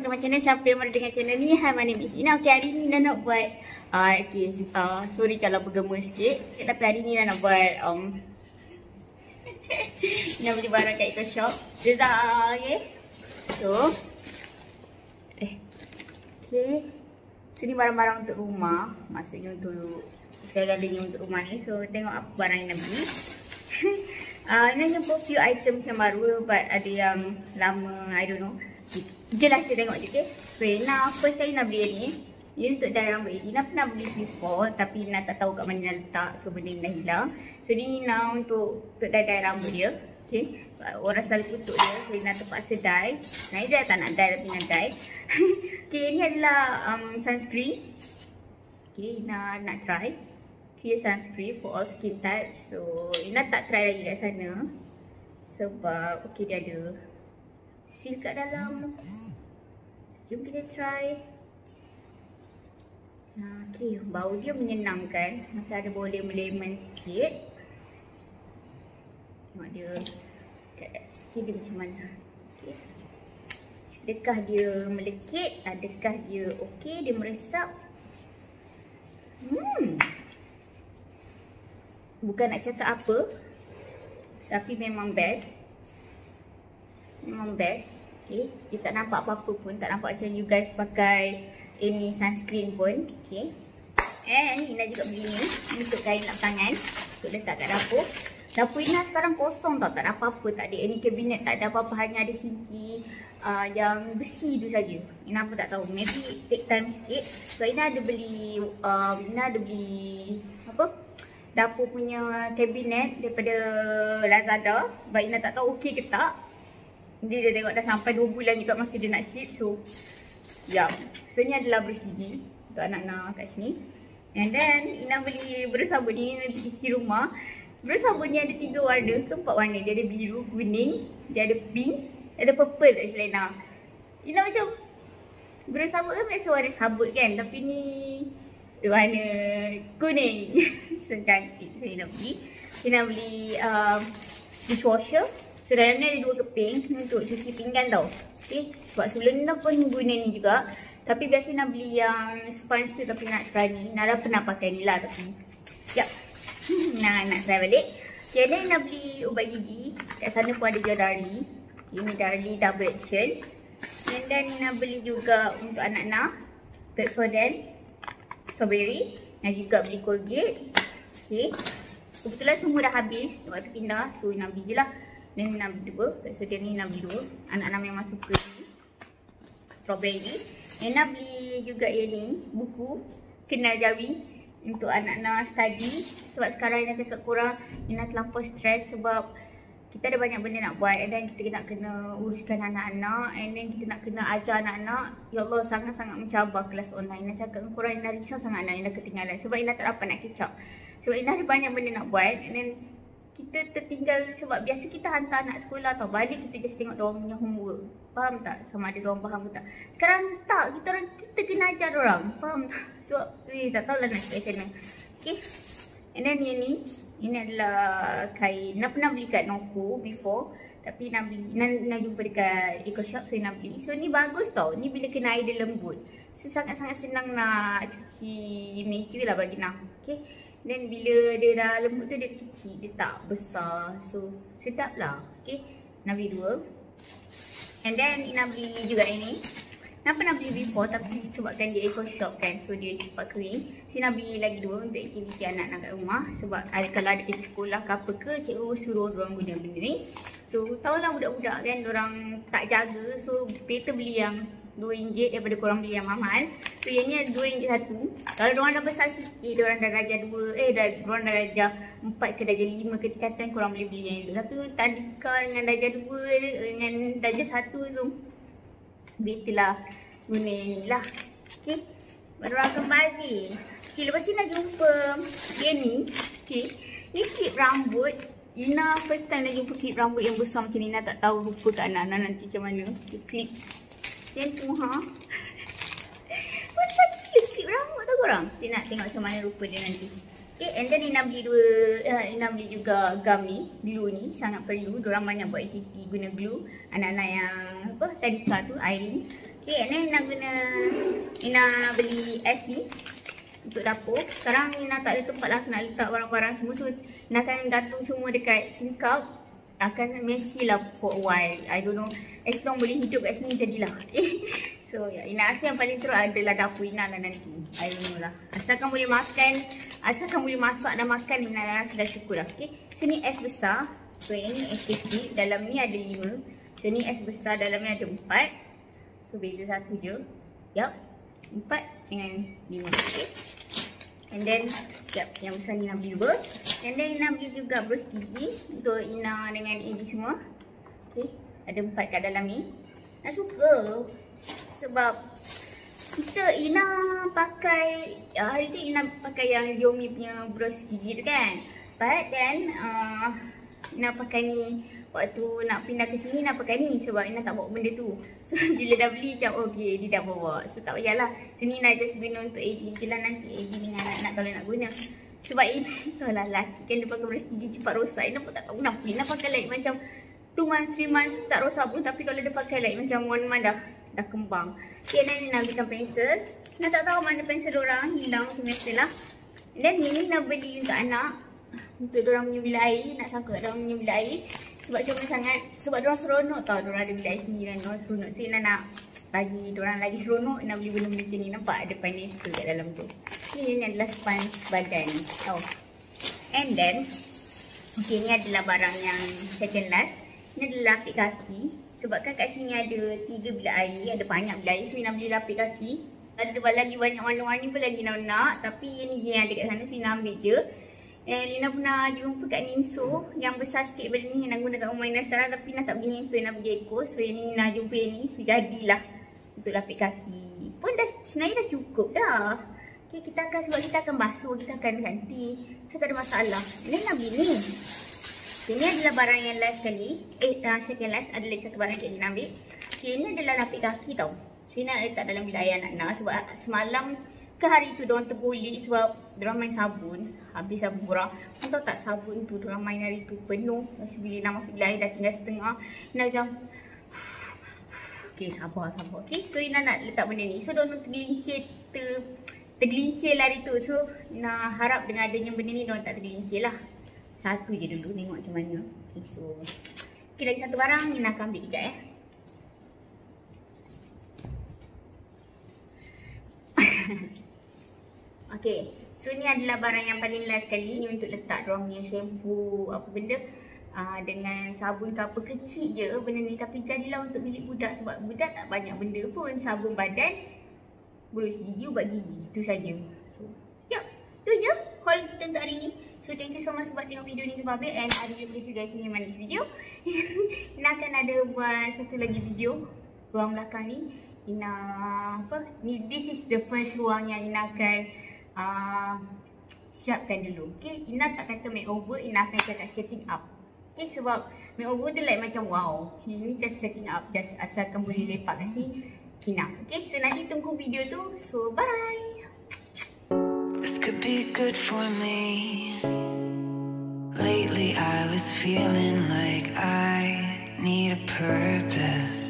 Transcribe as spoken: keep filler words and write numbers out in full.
welcome my channel. Siapa yang baru dengar channel ni, hi, my name is Ina. Okay, hari ni dah nak buat uh, okay, uh, sorry kalau bergema sikit, tapi hari ni dah nak buat um, nak beli barang kat Eco Shop. Zah, okay. So Eh Okay, so ni barang-barang untuk rumah. Maksudnya untuk segala-galanya untuk rumah ni. So tengok apa barang yang nak beli. uh, Nak jumpa few items yang baru, but ada yang lama, I don't know. Jelas saya tengok je, okay. So Ina first kali nak beli ni. Ini untuk dye rambut. Ina pernah beli before, tapi Ina tak tahu kat mana nak letak, so benda ni dah hilang. So ni Ina untuk untuk dye-dye rambut dia, okay. Orang selalu kutuk dia, so Ina terpaksa dye. Nah, dia tak nak dye tapi nak dye. Okay, ni adalah um, sunscreen. Okay, Ina nak try clear sunscreen for all skin type. So Ina tak try lagi kat sana sebab okay, dia ada seal kat dalam. Jom kita try. Nah, okay, bau dia menyenangkan. Macam ada bau lemon-lemon sikit. Tengok dia kat skin dia macam mana. Okay. Adakah dia melekit? Adakah dia okey? Dia meresap? Hmm. Bukan nak cakap apa, tapi memang best. Memang best. Okay. Dia tak nampak apa-apa pun. Tak nampak macam you guys pakai ini sunscreen pun. Okay. And Ina juga beli ni untuk kain lap tangan, untuk letak kat dapur. Dapur Ina sekarang kosong tau. Tak ada apa-apa. Tak ada any kabinet. Tak ada apa-apa. Hanya ada sinki uh, yang besi tu saja. Ina pun tak tahu. Maybe take time sikit. So Ina ada beli uh, Ina ada beli apa, dapur punya kabinet daripada Lazada. But Ina tak tahu okey ke tak. Dia dah tengok dah sampai dua bulan juga masa dia nak ship. So ya, yeah. So ni adalah brush gigi untuk anak-anak kat sini. And then Ina beli brush sabun ni untuk cuci rumah. Brush sabun ni ada tiga warna ke empat warna. Dia ada biru, kuning, dia ada pink, dia ada purple kat sini Ina. Ina macam brush sabun kan biasa warna sabut kan, tapi ni warna kuning. So cantik. So Ina beli. Ina beli um, dishwasher. So dalam ni ada dua keping untuk cuci pinggan tau. Okay, sebab sebelum ni pun guna ni juga. Tapi biasa nak beli yang sponge tu, tapi nak try ni. Nara pernah pakai ni lah tapi ya, Nah, nak try balik. Okay, dan nak beli ubat gigi. Kat sana pun ada Jodari. Ini Darlie double action. And then nak beli juga untuk anak-anak Pepsodent strawberry. Dan juga beli Colgate. Okay, kebetulan semua dah habis waktu pindah, so nak beli je lah. Dan nak beli dua. Pepsodent ni nak beli dua. Anak-anak memang suka ni strawberry. Dan nak beli juga yang ni, buku Kenal Jawi untuk anak-anak study. Sebab sekarang Ina cakap korang, Ina terlampau stres sebab kita ada banyak benda nak buat. And then kita nak kena uruskan anak-anak. And then kita nak kena ajar anak-anak. Ya Allah, sangat-sangat mencabar kelas online. Ina cakap dengan korang, Ina risau sangat anak Ina ketinggalan. Sebab Ina tak dapat nak catch up. Sebab Ina ada banyak benda nak buat. And then kita tertinggal sebab biasa kita hantar anak sekolah tau. Balik kita just tengok diorang punya homework. Faham tak? Sama ada diorang faham ke tak. Sekarang tak. Kita orang kita kena ajar diorang. Faham tak? Sebab eh, tak tahulah nak cakap macam mana. Okay. And then yang ni. Ini adalah kain. Nak pernah beli kat Noko before. Tapi nak beli. Nak, nak jumpa dekat Eco Shop. So nak beli. So ni bagus tau. Ni bila kena air dia lembut. So sangat-sangat senang nak cuci meja lah bagi nak. Okay. Dan bila dia dah lembut tu dia kecil, dia tak besar. So sedap lah. Okay, nak beli dua. And then Ina beli juga ini. Ina pernah beli before tapi sebabkan dia Eco Shop kan, so dia cepat kering. So Ina beli lagi dua untuk aktiviti anak-anak kat rumah. Sebab ada, kalau ada kerja sekolah ke apa ke, cikgu suruh diorang guna benda ni. So tahulah budak-budak kan, diorang tak jaga. So better beli yang dua ringgit daripada korang beli yang mahal. So yang ni ada dua ringgit satu. Kalau diorang dah besar sikit, diorang dah darjah dua, eh dah, diorang dah darjah empat ke darjah lima ke tingkatan, korang boleh beli yang itu. Tapi tadika dengan darjah dua, dengan darjah satu, so better lah guna yang ni lah. Okay, baru orang kembali. Okay, lepas ni nak jumpa yang ni. Okay, ni klip rambut. Ina first time nak jumpa klip rambut yang besar macam ni. Ina tak tahu rupa kat anak-anak nanti macam mana. Okay, klip macam tu ha. Macam klip rambut tu korang. Saya nak tengok macam mana rupa dia nanti. Okay, and then Ina beli dua, uh, Ina beli juga gum ni, glue ni, sangat perlu. Diorang banyak buat aktiviti guna glue. Anak-anak yang apa, tadika tu, Irene. Okay, and then Ina guna, Ina beli es ni untuk dapur. Sekarang Ina tak ada tempat lah nak letak barang-barang semua. So Ina akan gantung semua dekat tingkap. Akan messy lah for a while. I don't know, as long boleh hidup kat sini jadilah. So ya, Ina rasa yang paling teruk adalah dapur Ina lah nanti. I don't know lah. Asalkan boleh makan, asalkan boleh masak dan makan, Ina rasa dah cukup lah. Okay, so ni es besar. So ini es kecil, dalam ni ada lima. So ni es besar, dalam ni ada empat. So beza satu je. Yup, empat dengan lima. Okay. And then, yup, yang besar ni Ina beli dua. And then Ina beli juga bros gigi untuk Ina dengan Edi semua. Okay, ada empat kat dalam ni. Ina suka sebab kita Ina pakai, uh, hari tu Ina pakai yang Xiaomi punya bros gigi tu kan. But then, uh, Ina pakai ni waktu nak pindah ke sini, Ina pakai ni sebab Ina tak bawa benda tu. So bila dah beli macam okay, dia dah bawa. So tak payahlah. Sini Ina just guna untuk Edi je lah, nanti Edi dengan anak-anak kalau nak guna. Sebab Edi tahu lah lelaki kan, dia pakai bros gigi cepat rosak. Ina pun tak tahu kenapa. Ina pakai like macam two months, three months tak rosak pun. Tapi kalau dia pakai like macam one month dah, dah kembang. Okay, dan Ina ambilkan pensel. Ina tak tahu mana pensel diorang, hilang macam biasa lah. Dan ni Ina beli untuk anak, untuk diorang punya bilik air. Nak sangka kat diorang punya bilik air. Sebab comel sangat. Sebab diorang seronok tau, diorang ada bilik air sendiri kan. Diorang seronok. So Ina nak bagi diorang lagi seronok, Ina beli benda-benda macam ni. Nampak ada pineapple kat dalam tu. Okay, ini adalah sponge badan. Oh. And then, okay, ni adalah barang yang second last. Ini adalah lapik kaki. Sebab kan kat sini ada tiga bilik air, ada banyak bilik air. So Ina beli lapik kaki. Ada lagi banyak warna-warni pun lagi Ina nak. Tapi ini yang ada kat sana, so Ina ambil je. And Ina pernah jumpa kat Ninso yang besar sikit daripada ni, Ina guna kat rumah Ina sekarang. Tapi Ina tak pergi Ninso, Ina pergi Eko. So yang ni Ina jumpa yang ni, so jadilah untuk lapik kaki. Pun dah, sebenarnya dah cukup dah. Okay, kita akan, sebab kita akan basuh, kita akan ganti. So tak ada masalah. And then Ina beli ni. Ini adalah barang yang last sekali. Eh, uh, second last. Ada lagi satu barang yang Ina ambil. Okay, ini adalah lapik kaki tau. So Ina letak dalam bilik air anak-anak. Sebab semalam ke hari tu diorang terbulik sebab diorang main sabun. Habis sabun kurang. Kau tahu tak sabun tu diorang main hari tu penuh. Masa bila Ina masuk bilik air dah tinggal setengah. Ina macam okay, sabar, sabar. Okay, so Ina nak letak benda ni. So diorang tergelincir, ter, tergelincir lah hari tu. So Ina harap dengan adanya benda ni diorang tak tergelincir lah. Satu je dulu, tengok macam mana. Okay, so okay, lagi satu barang Ina akan ambil kejap eh. Okay, so ni adalah barang yang paling last sekali. Ni untuk letak diorang punya shampoo, apa benda, uh, dengan sabun ke apa, kecil je benda ni. Tapi jadilah untuk bilik budak sebab budak tak banyak benda pun. Sabun badan, bros gigi, ubat gigi, itu saja. So, yup, tu je haul kita untuk hari ni. So thank you so much sebab tengok video ni sampai habis. And I really appreciate guys in my next video. Ina akan ada buat satu lagi video ruang belakang ni. Ina apa ni, this is the first ruang yang Ina akan uh, siapkan dulu. Okay, Ina tak kata makeover, Ina akan cakap setting up. Okay, sebab makeover tu like macam wow, ini just setting up, just asalkan boleh lepak kat sini, enough. Okay, so nanti tunggu video tu. So bye. This could be good for me. Lately I was feeling like I need a purpose.